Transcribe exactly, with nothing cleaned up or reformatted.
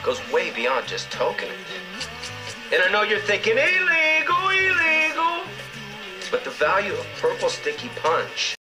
goes way beyond just token it. And I know you're thinking, illegal, illegal. But the value of Purple Sticky Punch